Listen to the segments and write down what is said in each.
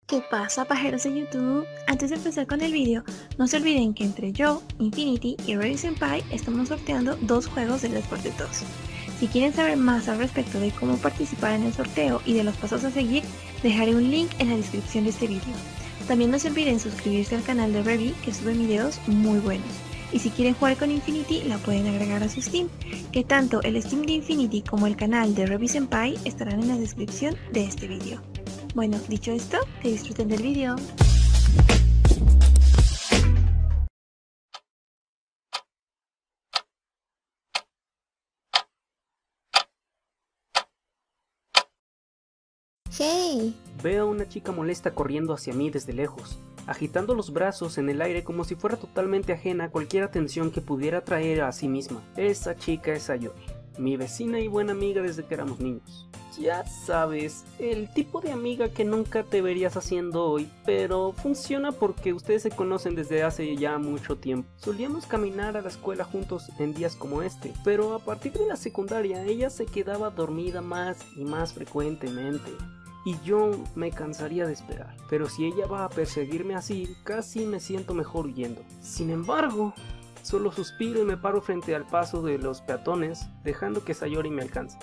¿Qué pasa, pajeros de YouTube? Antes de empezar con el vídeo, no se olviden que entre yo, Infinity y Ruby Senpai estamos sorteando dos juegos del Deporte 2. Si quieren saber más al respecto de cómo participar en el sorteo y de los pasos a seguir, dejaré un link en la descripción de este vídeo. También no se olviden suscribirse al canal de Ruby, que sube videos muy buenos. Y si quieren jugar con Infinity, la pueden agregar a su Steam, que tanto el Steam de Infinity como el canal de Ruby Senpai estarán en la descripción de este vídeo. Bueno, dicho esto, que disfruten del vídeo. ¡Hey! Veo a una chica molesta corriendo hacia mí desde lejos, agitando los brazos en el aire como si fuera totalmente ajena a cualquier atención que pudiera atraer a sí misma. Esa chica es Sayori, mi vecina y buena amiga desde que éramos niños. Ya sabes, el tipo de amiga que nunca te verías haciendo hoy, pero funciona porque ustedes se conocen desde hace ya mucho tiempo. Solíamos caminar a la escuela juntos en días como este, pero a partir de la secundaria ella se quedaba dormida más y más frecuentemente. Y yo me cansaría de esperar, pero si ella va a perseguirme así, casi me siento mejor huyendo. Sin embargo, solo suspiro y me paro frente al paso de los peatones, dejando que Sayori me alcance.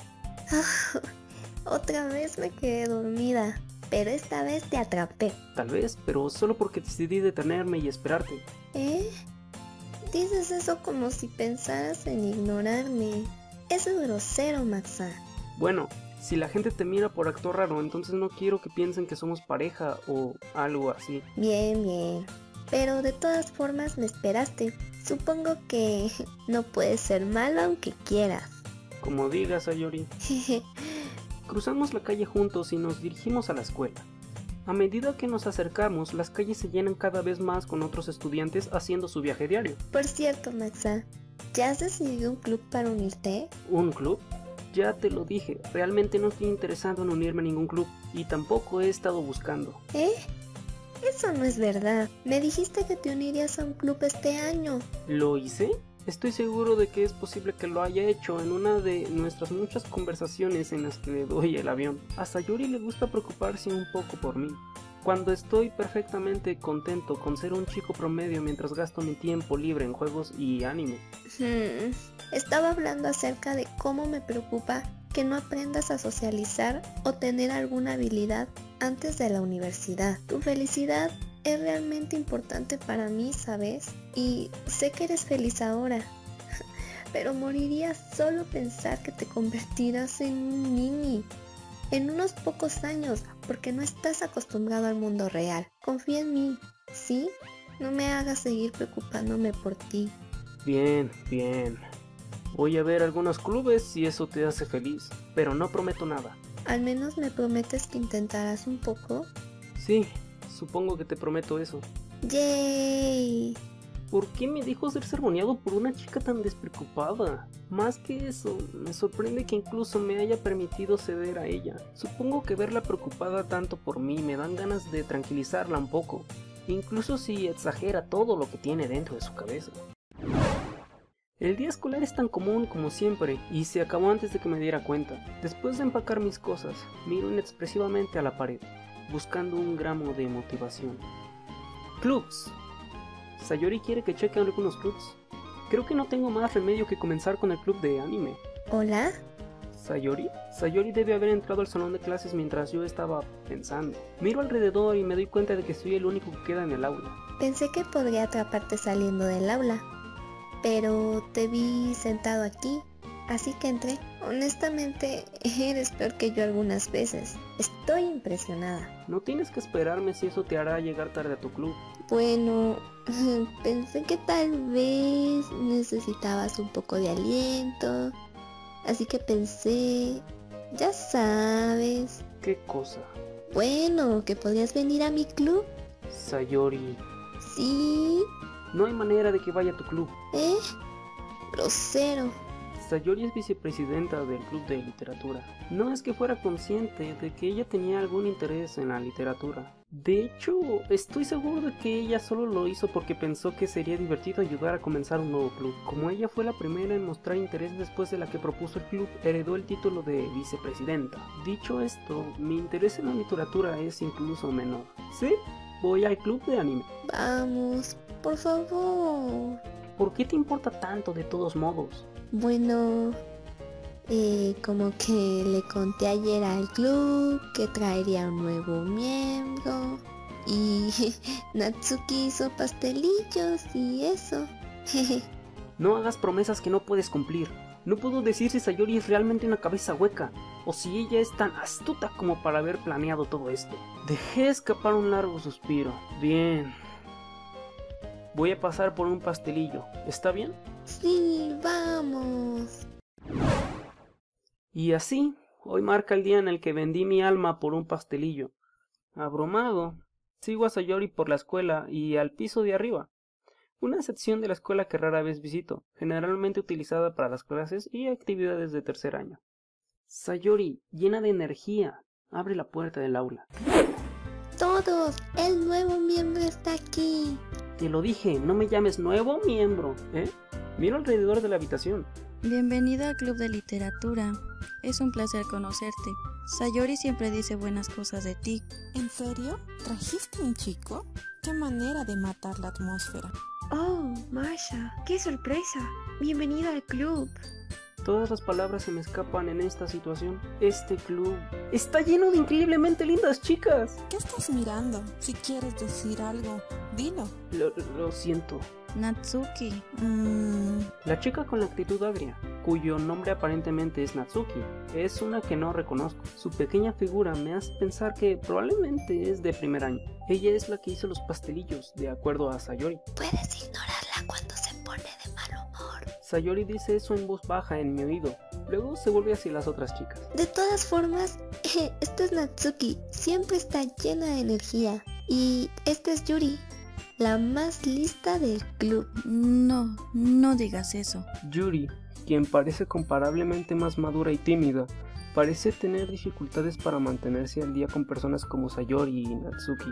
Otra vez me quedé dormida, pero esta vez te atrapé. Tal vez, pero solo porque decidí detenerme y esperarte. ¿Eh? Dices eso como si pensaras en ignorarme. Eso es grosero, Maxa. Bueno, si la gente te mira por actuar raro, entonces no quiero que piensen que somos pareja o algo así. Bien. Pero de todas formas me esperaste. Supongo que no puedes ser malo aunque quieras. Como digas, Sayori. Cruzamos la calle juntos y nos dirigimos a la escuela. A medida que nos acercamos, las calles se llenan cada vez más con otros estudiantes haciendo su viaje diario. Por cierto, Maxa, ¿ya has decidido un club para unirte? ¿Un club? Ya te lo dije, realmente no estoy interesado en unirme a ningún club y tampoco he estado buscando. ¿Eh? Eso no es verdad. Me dijiste que te unirías a un club este año. ¿Lo hice? Estoy seguro de que es posible que lo haya hecho en una de nuestras muchas conversaciones en las que le doy el avión. A Sayori le gusta preocuparse un poco por mí, cuando estoy perfectamente contento con ser un chico promedio mientras gasto mi tiempo libre en juegos y anime. Estaba hablando acerca de cómo me preocupa que no aprendas a socializar o tener alguna habilidad antes de la universidad. Tu felicidad es realmente importante para mí, ¿sabes? Y sé que eres feliz ahora, pero moriría solo pensar que te convertirás en un niño en unos pocos años, porque no estás acostumbrado al mundo real. Confía en mí, ¿sí? No me hagas seguir preocupándome por ti. Bien. Voy a ver algunos clubes si eso te hace feliz, pero no prometo nada. ¿Al menos me prometes que intentarás un poco? Sí, supongo que te prometo eso. ¡Yay! ¿Por qué me dijo ser sermoneado por una chica tan despreocupada? Más que eso, me sorprende que incluso me haya permitido ceder a ella. Supongo que verla preocupada tanto por mí me dan ganas de tranquilizarla un poco, incluso si exagera todo lo que tiene dentro de su cabeza. El día escolar es tan común como siempre y se acabó antes de que me diera cuenta. Después de empacar mis cosas, miro inexpresivamente a la pared, buscando un gramo de motivación. Clubs. Sayori quiere que cheque algunos clubs. Creo que no tengo más remedio que comenzar con el club de anime. ¿Hola? ¿Sayori? Sayori debe haber entrado al salón de clases mientras yo estaba pensando. Miro alrededor y me doy cuenta de que soy el único que queda en el aula. Pensé que podría atraparte saliendo del aula, pero te vi sentado aquí, así que entré. Honestamente, eres peor que yo algunas veces. Estoy impresionada. No tienes que esperarme si eso te hará llegar tarde a tu club. Bueno, pensé que tal vez necesitabas un poco de aliento, así que pensé, ya sabes. ¿Qué cosa? Bueno, que podrías venir a mi club. Sayori. Sí. No hay manera de que vaya a tu club. ¿Eh? Grosero. Sayori es vicepresidenta del club de literatura. No es que fuera consciente de que ella tenía algún interés en la literatura. De hecho, estoy seguro de que ella solo lo hizo porque pensó que sería divertido ayudar a comenzar un nuevo club. Como ella fue la primera en mostrar interés después de la que propuso el club, heredó el título de vicepresidenta. Dicho esto, mi interés en la literatura es incluso menor. Sí, voy al club de anime. Vamos, por favor. ¿Por qué te importa tanto de todos modos? Bueno, como que le conté ayer al club que traería un nuevo miembro y Natsuki hizo pastelillos y eso. No hagas promesas que no puedes cumplir. No puedo decir si Sayori es realmente una cabeza hueca o si ella es tan astuta como para haber planeado todo esto. Dejé escapar un largo suspiro. Bien. Voy a pasar por un pastelillo. ¿Está bien? Sí, vamos. Y así, hoy marca el día en el que vendí mi alma por un pastelillo. Abrumado, sigo a Sayori por la escuela y al piso de arriba. Una sección de la escuela que rara vez visito, generalmente utilizada para las clases y actividades de tercer año. Sayori, llena de energía, abre la puerta del aula. Todos, el nuevo miembro está aquí. Te lo dije, no me llames nuevo miembro, ¿eh? Miro alrededor de la habitación. Bienvenida al Club de Literatura. Es un placer conocerte. Sayori siempre dice buenas cosas de ti. ¿En serio? ¿Trajiste un chico? ¡Qué manera de matar la atmósfera! Oh, Masha, qué sorpresa. Bienvenida al club. Todas las palabras se me escapan en esta situación. Este club está lleno de increíblemente lindas chicas. ¿Qué estás mirando? Si quieres decir algo, dilo. Lo siento. Natsuki. La chica con la actitud agria, cuyo nombre aparentemente es Natsuki, es una que no reconozco. Su pequeña figura me hace pensar que probablemente es de primer año. Ella es la que hizo los pastelillos, de acuerdo a Sayori. Puedes ignorarla cuando se pone de mal humor. Sayori dice eso en voz baja en mi oído. Luego se vuelve hacia las otras chicas. De todas formas, esta es Natsuki. Siempre está llena de energía. Y esta es Yuri, la más lista del club. No digas eso. Yuri, quien parece comparablemente más madura y tímida, parece tener dificultades para mantenerse al día con personas como Sayori y Natsuki.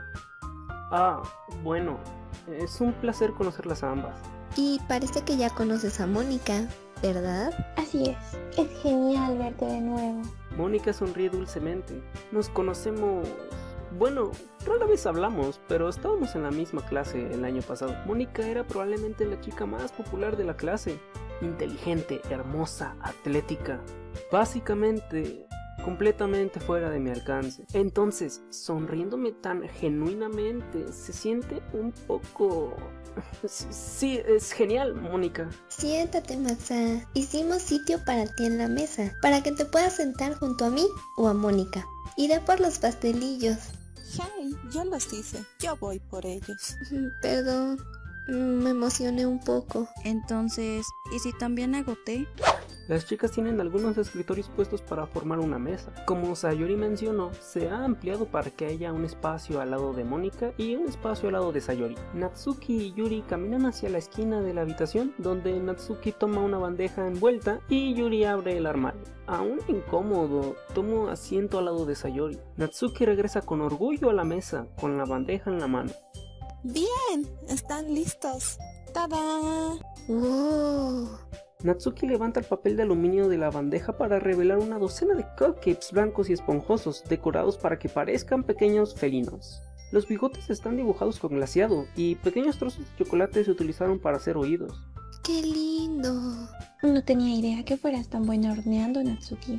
Bueno, es un placer conocerlas a ambas. Y parece que ya conoces a Mónica, ¿verdad? Así es genial verte de nuevo. Mónica sonríe dulcemente. Nos conocemos... Bueno, rara vez hablamos, pero estábamos en la misma clase el año pasado. Mónica era probablemente la chica más popular de la clase. Inteligente, hermosa, atlética. Básicamente, completamente fuera de mi alcance. Entonces, sonriéndome tan genuinamente, se siente un poco... Sí, es genial, Mónica. Siéntate, Masa. Hicimos sitio para ti en la mesa, para que te puedas sentar junto a mí o a Mónica. Iré por los pastelillos. Hey, yo los hice. Yo voy por ellos. Perdón, me emocioné un poco. Entonces, ¿y si también hago té? Las chicas tienen algunos escritorios puestos para formar una mesa. Como Sayori mencionó, se ha ampliado para que haya un espacio al lado de Mónica y un espacio al lado de Sayori. Natsuki y Yuri caminan hacia la esquina de la habitación, donde Natsuki toma una bandeja envuelta y Yuri abre el armario. Aún incómodo, tomo asiento al lado de Sayori. Natsuki regresa con orgullo a la mesa, con la bandeja en la mano. ¡Bien! ¡Están listos! ¡Tada! ¡Wow! Natsuki levanta el papel de aluminio de la bandeja para revelar una docena de cupcakes blancos y esponjosos, decorados para que parezcan pequeños felinos. Los bigotes están dibujados con glaseado y pequeños trozos de chocolate se utilizaron para hacer oídos. ¡Qué lindo! No tenía idea que fueras tan buena horneando, Natsuki.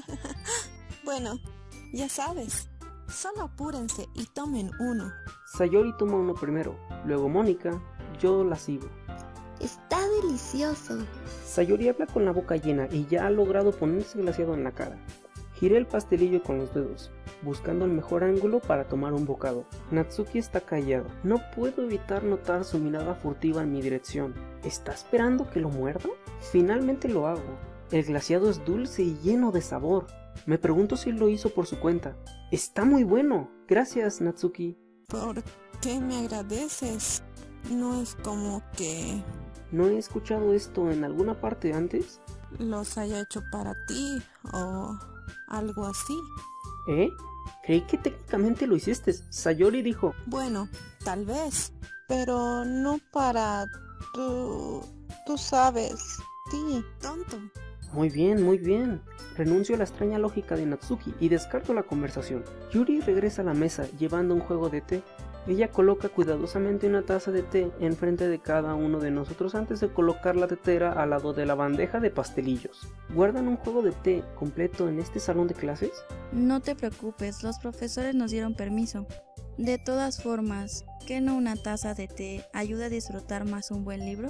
Bueno, ya sabes. Solo apúrense y tomen uno. Sayori toma uno primero, luego Mónica, yo la sigo. Está delicioso. Sayori habla con la boca llena y ya ha logrado ponerse glaseado en la cara. Giré el pastelillo con los dedos, buscando el mejor ángulo para tomar un bocado. Natsuki está callada. No puedo evitar notar su mirada furtiva en mi dirección. ¿Está esperando que lo muerda? Finalmente lo hago. El glaseado es dulce y lleno de sabor. Me pregunto si lo hizo por su cuenta. Está muy bueno. Gracias, Natsuki. ¿Por qué me agradeces? No es como que ¿No he escuchado esto en alguna parte antes? los haya hecho para ti o algo así. ¿Eh? Creí que técnicamente lo hiciste. Sayori dijo. Bueno, tal vez, pero no para... Tú sabes, sí, tonto. Muy bien, muy bien. Renuncio a la extraña lógica de Natsuki y descarto la conversación. Yuri regresa a la mesa llevando un juego de té. Ella coloca cuidadosamente una taza de té enfrente de cada uno de nosotros antes de colocar la tetera al lado de la bandeja de pastelillos. ¿Guardan un juego de té completo en este salón de clases? No te preocupes, los profesores nos dieron permiso. De todas formas, ¿qué no una taza de té ayuda a disfrutar más un buen libro?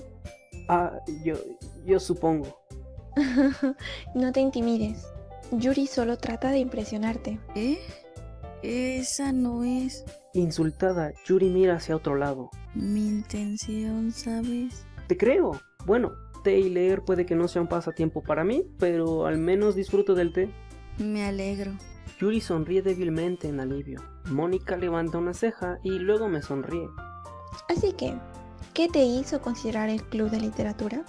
Yo supongo. No te intimides. Yuri solo trata de impresionarte. ¿Eh? Esa no es Insultada, Yuri mira hacia otro lado. mi intención, ¿sabes? Te creo. Bueno, té y leer puede que no sea un pasatiempo para mí, pero al menos disfruto del té. Me alegro. Yuri sonríe débilmente en alivio. Mónica levanta una ceja y luego me sonríe. Así que, ¿qué te hizo considerar el club de literatura?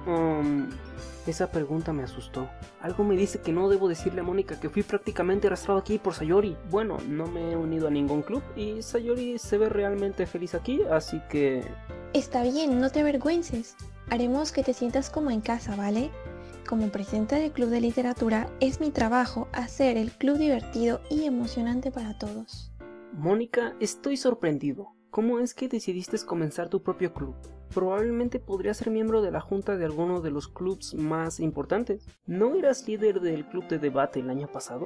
Esa pregunta me asustó. Algo me dice que no debo decirle a Mónica que fui prácticamente arrastrado aquí por Sayori. Bueno, no me he unido a ningún club y Sayori se ve realmente feliz aquí, así que... Está bien, no te avergüences. Haremos que te sientas como en casa, ¿vale? Como presidenta del club de literatura, es mi trabajo hacer el club divertido y emocionante para todos. Mónica, estoy sorprendido. ¿Cómo es que decidiste comenzar tu propio club? Probablemente podrías ser miembro de la junta de alguno de los clubs más importantes. ¿No eras líder del club de debate el año pasado?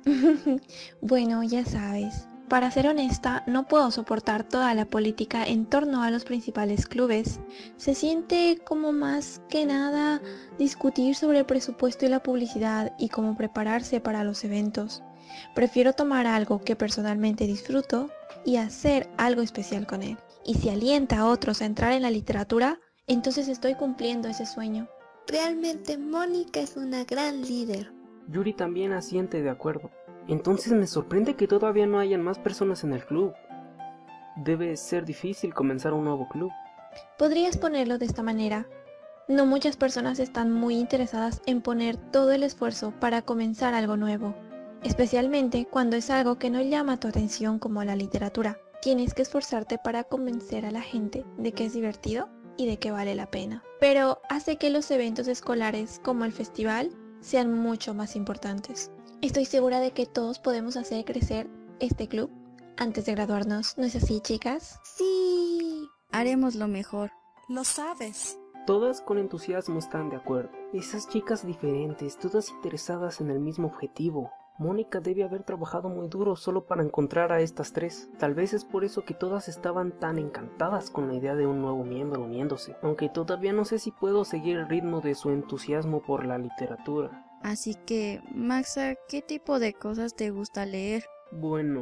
Bueno, ya sabes. Para ser honesta, no puedo soportar toda la política en torno a los principales clubes. Se siente como más que nada discutir sobre el presupuesto y la publicidad y cómo prepararse para los eventos. Prefiero tomar algo que personalmente disfruto y hacer algo especial con él. Y si alienta a otros a entrar en la literatura, entonces estoy cumpliendo ese sueño. Realmente Mónica es una gran líder. Yuri también asiente de acuerdo. Entonces me sorprende que todavía no hayan más personas en el club. Debe ser difícil comenzar un nuevo club. Podrías ponerlo de esta manera. No muchas personas están muy interesadas en poner todo el esfuerzo para comenzar algo nuevo. Especialmente cuando es algo que no llama tu atención como la literatura. Tienes que esforzarte para convencer a la gente de que es divertido y de que vale la pena. Pero hace que los eventos escolares como el festival sean mucho más importantes. Estoy segura de que todos podemos hacer crecer este club antes de graduarnos. ¿No es así, chicas? Sí. Haremos lo mejor. Lo sabes. Todas con entusiasmo están de acuerdo. Esas chicas diferentes, todas interesadas en el mismo objetivo. Mónica debe haber trabajado muy duro solo para encontrar a estas tres. Tal vez es por eso que todas estaban tan encantadas con la idea de un nuevo miembro uniéndose. Aunque todavía no sé si puedo seguir el ritmo de su entusiasmo por la literatura. Así que, Maxa, ¿qué tipo de cosas te gusta leer? Bueno,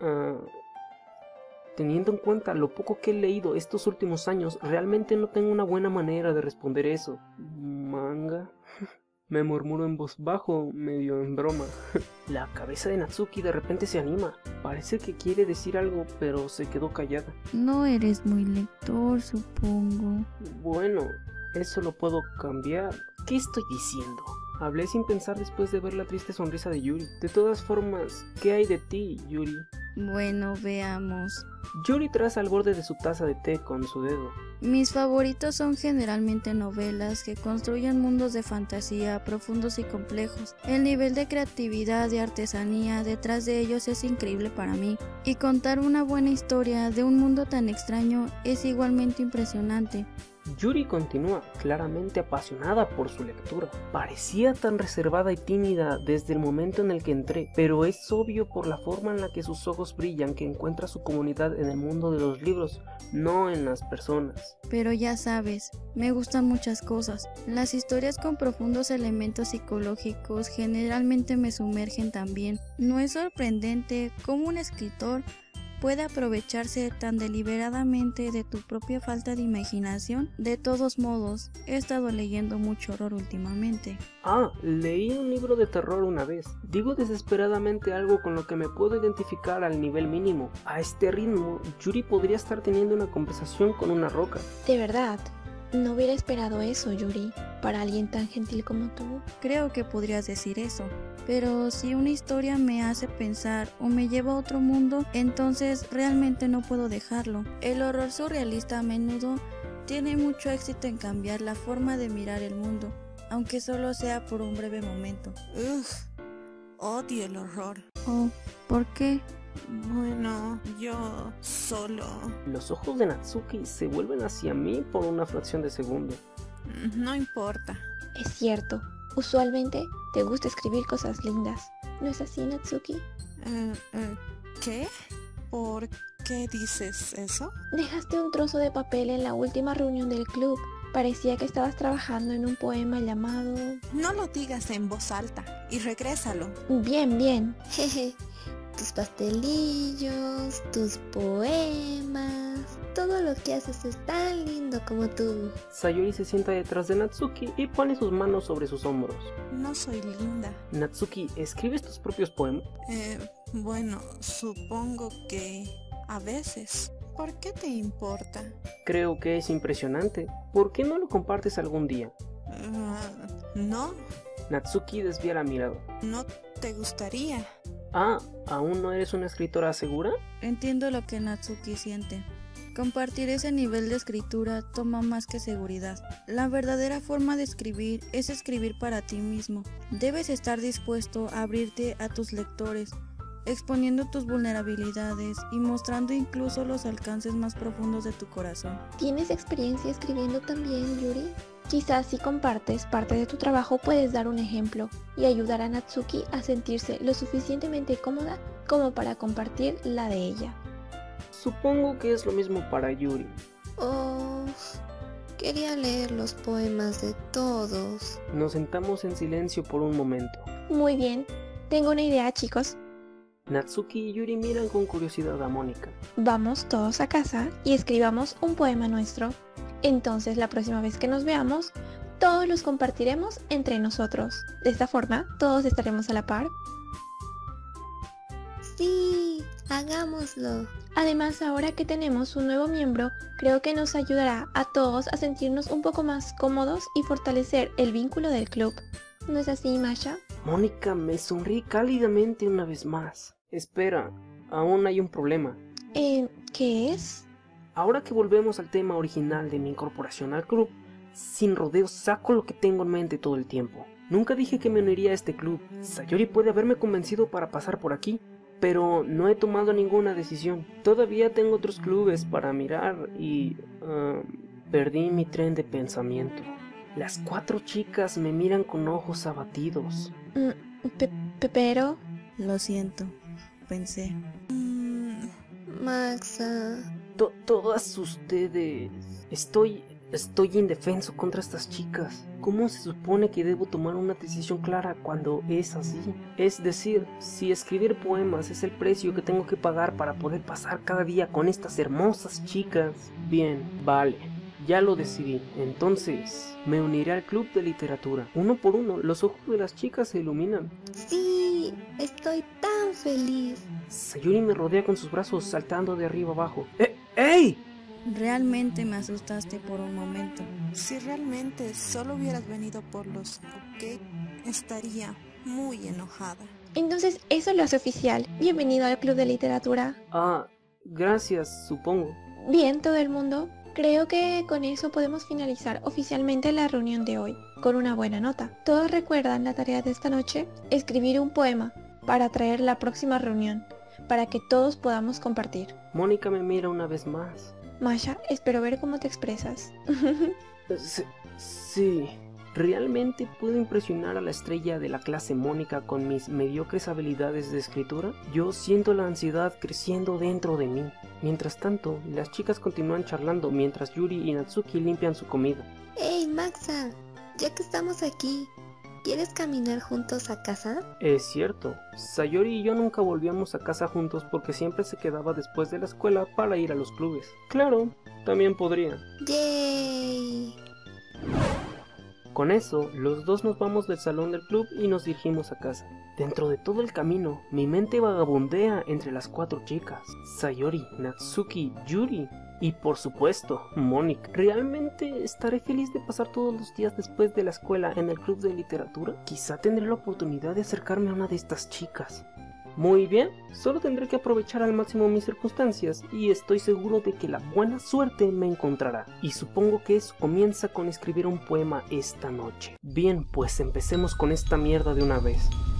teniendo en cuenta lo poco que he leído estos últimos años, realmente no tengo una buena manera de responder eso. ¿Manga? Me murmuro en voz bajo, medio en broma. La cabeza de Natsuki de repente se anima. Parece que quiere decir algo, pero se quedó callada. No eres muy lector, supongo. Bueno, eso lo puedo cambiar. ¿Qué estoy diciendo? Hablé sin pensar después de ver la triste sonrisa de Yuri. De todas formas, ¿qué hay de ti, Yuri? Bueno, veamos. Yuri traza al borde de su taza de té con su dedo. Mis favoritos son generalmente novelas que construyen mundos de fantasía profundos y complejos. El nivel de creatividad y artesanía detrás de ellos es increíble para mí. Y contar una buena historia de un mundo tan extraño es igualmente impresionante. Yuri continúa, claramente apasionada por su lectura. Parecía tan reservada y tímida desde el momento en el que entré, pero es obvio por la forma en la que sus ojos brillan que encuentra su comunidad en el mundo de los libros, no en las personas. Pero ya sabes, me gustan muchas cosas. Las historias con profundos elementos psicológicos generalmente me sumergen también. No es sorprendente cómo un escritor puede aprovecharse tan deliberadamente de tu propia falta de imaginación. De todos modos, he estado leyendo mucho horror últimamente. Leí un libro de terror una vez. Digo desesperadamente algo con lo que me puedo identificar al nivel mínimo. A este ritmo, Yuri podría estar teniendo una conversación con una roca. De verdad, No hubiera esperado eso, Yuri, para alguien tan gentil como tú. Creo que podrías decir eso, pero si una historia me hace pensar o me lleva a otro mundo, entonces realmente no puedo dejarlo. El horror surrealista a menudo tiene mucho éxito en cambiar la forma de mirar el mundo, aunque solo sea por un breve momento. Odio el horror. Oh, ¿por qué? Bueno, yo solo... Los ojos de Natsuki se vuelven hacia mí por una fracción de segundo. No importa. Es cierto, usualmente te gusta escribir cosas lindas. ¿No es así, Natsuki? ¿Qué? ¿Por qué dices eso? Dejaste un trozo de papel en la última reunión del club. Parecía que estabas trabajando en un poema llamado... No lo digas en voz alta y regrésalo. Bien, bien. Jeje, tus pastelillos, tus poemas, todo lo que haces es tan lindo como tú. Sayori se sienta detrás de Natsuki y pone sus manos sobre sus hombros. No soy linda. Natsuki, ¿escribes tus propios poemas? Bueno, supongo que a veces. ¿Por qué te importa? Creo que es impresionante. ¿Por qué no lo compartes algún día? No, Natsuki desvía la mirada. no te gustaría. Ah, ¿aún no eres una escritora segura? Entiendo lo que Natsuki siente. Compartir ese nivel de escritura toma más que seguridad. La verdadera forma de escribir es escribir para ti mismo. Debes estar dispuesto a abrirte a tus lectores, exponiendo tus vulnerabilidades y mostrando incluso los alcances más profundos de tu corazón. ¿Tienes experiencia escribiendo también, Yuri? Quizás si compartes parte de tu trabajo puedes dar un ejemplo y ayudar a Natsuki a sentirse lo suficientemente cómoda como para compartir la de ella. Supongo que es lo mismo para Yuri. Oh, quería leer los poemas de todos. Nos sentamos en silencio por un momento. Muy bien, tengo una idea, chicos. Natsuki y Yuri miran con curiosidad a Mónica. Vamos todos a casa y escribamos un poema nuestro. Entonces la próxima vez que nos veamos, todos los compartiremos entre nosotros. De esta forma, todos estaremos a la par. Sí, hagámoslo. Además, ahora que tenemos un nuevo miembro, creo que nos ayudará a todos a sentirnos un poco más cómodos y fortalecer el vínculo del club. ¿No es así, Masha? Mónica me sonríe cálidamente una vez más. Espera, aún hay un problema. ¿Qué es? Ahora que volvemos al tema original de mi incorporación al club, sin rodeos saco lo que tengo en mente todo el tiempo. Nunca dije que me uniría a este club. Sayori puede haberme convencido para pasar por aquí, pero no he tomado ninguna decisión. Todavía tengo otros clubes para mirar y... perdí mi tren de pensamiento. Las 4 chicas me miran con ojos abatidos. Pero... Lo siento, pensé. Maxa... Todas ustedes... Estoy indefenso contra estas chicas. ¿Cómo se supone que debo tomar una decisión clara cuando es así? Es decir, si escribir poemas es el precio que tengo que pagar para poder pasar cada día con estas hermosas chicas. Bien, vale. Ya lo decidí. Entonces, me uniré al club de literatura. Uno por uno, los ojos de las chicas se iluminan. Sí, estoy tan feliz. Sayori me rodea con sus brazos saltando de arriba abajo. ¡Ey! Realmente me asustaste por un momento. Si realmente solo hubieras venido por los cupcakes, estaría muy enojada. Entonces eso lo hace oficial. Bienvenido al club de literatura. Ah, gracias, supongo. Bien, todo el mundo. Creo que con eso podemos finalizar oficialmente la reunión de hoy, con una buena nota. ¿Todos recuerdan la tarea de esta noche? Escribir un poema para traer la próxima reunión, para que todos podamos compartir. Mónica me mira una vez más. Masha, espero ver cómo te expresas. Sí, ¿realmente puedo impresionar a la estrella de la clase Mónica con mis mediocres habilidades de escritura? Yo siento la ansiedad creciendo dentro de mí. Mientras tanto, las chicas continúan charlando mientras Yuri y Natsuki limpian su comida. ¡Hey, Maxa! Ya que estamos aquí, ¿quieres caminar juntos a casa? Es cierto, Sayori y yo nunca volvíamos a casa juntos porque siempre se quedaba después de la escuela para ir a los clubes. Claro, también podría. ¡Yay! Con eso, los dos nos vamos del salón del club y nos dirigimos a casa. Dentro de todo el camino, mi mente vagabundea entre las 4 chicas, Sayori, Natsuki, Yuri y por supuesto, Mónica. ¿Realmente estaré feliz de pasar todos los días después de la escuela en el club de literatura? Quizá tendré la oportunidad de acercarme a una de estas chicas. Muy bien, solo tendré que aprovechar al máximo mis circunstancias y estoy seguro de que la buena suerte me encontrará. Y supongo que eso comienza con escribir un poema esta noche. Bien, pues empecemos con esta mierda de una vez.